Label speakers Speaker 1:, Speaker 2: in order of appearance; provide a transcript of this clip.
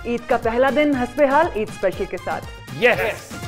Speaker 1: ईद का पहला दिन हस्बे हाल ईद स्पेशल के साथ।
Speaker 2: यस